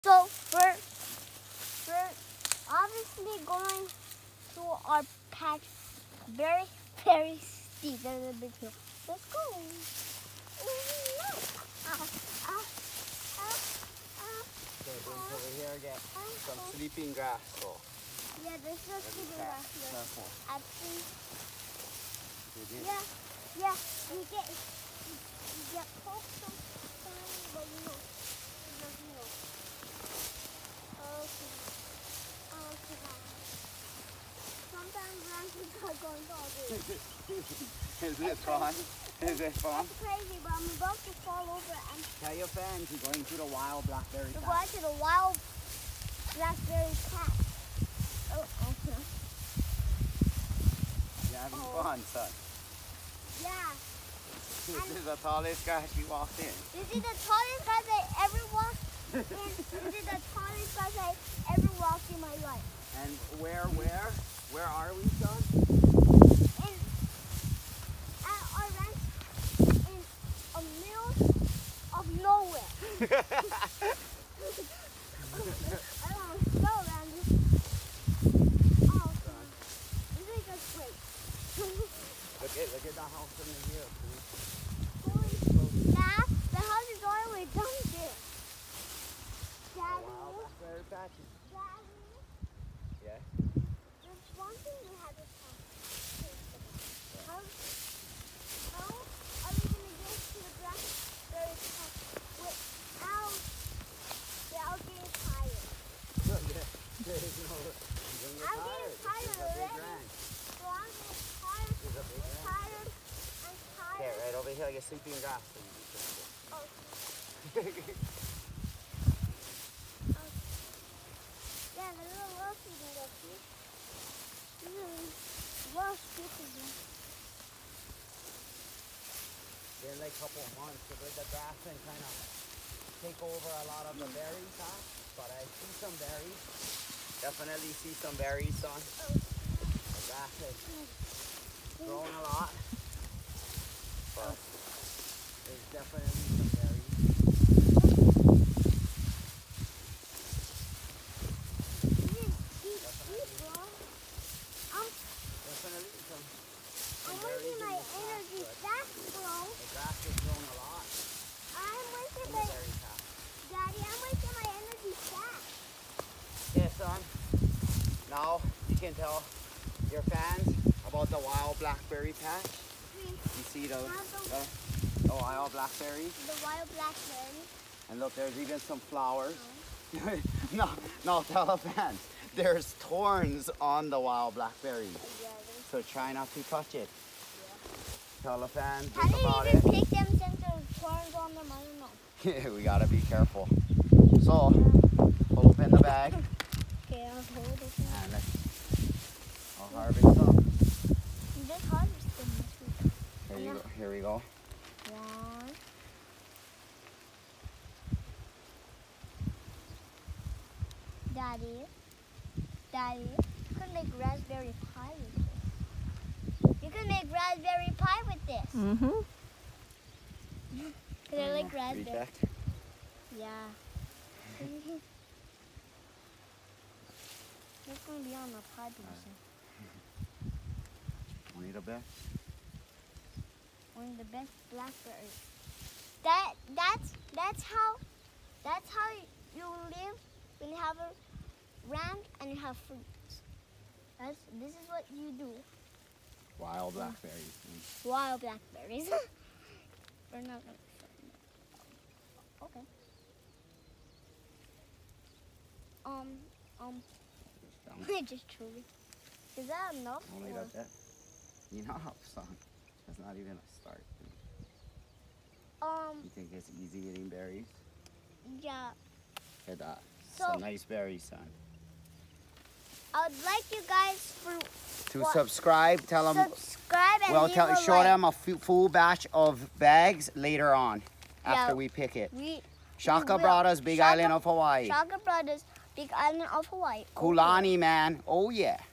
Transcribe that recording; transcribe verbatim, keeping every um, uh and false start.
So we're, we're obviously going to our patch very, very steep. There's a big hill. Let's go. No. Ow, ow, ow, ow. Okay, going over here again. Some sleeping grass. So. Yeah, there's no sleeping grass here. Careful. Actually, yeah, yeah. You get, you get close sometimes, but you know, there's no. Okay. Okay, guys. Sometimes ranches are going to Is it fun? Is it fun? It's crazy, but I'm about to fall over and Tell your fans you're going to the wild blackberry we're patch. going to the wild blackberry patch. Oh, okay. You're having Oh. fun, son. Yeah. This is the tallest grass you walked in. This is the tallest grass I ever walked in. This is the tallest grass I ever walked in my life. And where, where? Where are we, son? In at our ranch in a middle of nowhere. I don't know, man. Oh, this is just great. Look at, look at the house in the hill. Nah, the house is all the way down there. Daddy, Wild blackberry patches. Daddy, Yeah. there's one thing we had to talk about. How, how are we going to get to the blackberry patch without, without getting tired? Look, there, there is no, when you're I'm tired, getting tired it's a big already. ranch. So I'm getting tired, It's a big ranch. tired, and tired. Okay, right over here, you're sleeping grass. So you can Oh, go. yeah, the little wolf eating that fish. Mm, wolf eating. In like a couple of months, to let the grass and kind of take over a lot of the berries, huh? But I see some berries. Definitely see some berries, son. Oh. The grass is growing a lot. But there's definitely some berries. This is deep, deep, bro. I'm, Definitely some, I'm some berries wasting in my this grass, energy but fast, bro. the grass has grown a lot I'm wasting in my, the berry patch. Daddy, I'm wasting my energy fast. Yeah, son. Now you can tell your fans about the wild blackberry patch. You see the, the, the wild blackberries? The wild blackberry. And look, there's even some flowers. no, no, tell the fans. There's thorns on the wild blackberries. Yeah, So try not to touch it. yeah. Tell the fans How do about you it. even pick them since there's thorns on them? I don't know. Yeah, we gotta be careful. So, open the bag Okay, I'll hold it. and let's I'll harvest some. You just harvest them this week. Here you go. Here we go. One. Daddy, Daddy, you can make raspberry pie with this. You can make raspberry pie with this. Mm-hmm. Cause I like raspberry. Reject. Yeah. It's gonna be on the pie person. Only the best. One of the best blackberries. That that's that's how that's how you live when you have a ranch and you have fruits. That's this is what you do. Wild blackberries. Wild blackberries. We're not gonna. Okay. Um um. I just chewed it. Is that enough? Only or- the best. Enough, son. That's not even a start. Um. You think it's easy eating berries? Yeah. Look at that. So- Some nice berries, son. I would like you guys for To What? subscribe, tell them. subscribe and Well, leave tell, a show like. them a fu- full batch of bags later on, after Yeah. we pick it. We Shaka will. Brothers, Big Shaka- Island of Hawaii. Shaka Brothers, Big Island of Hawaii. Kulani, man. Oh, yeah.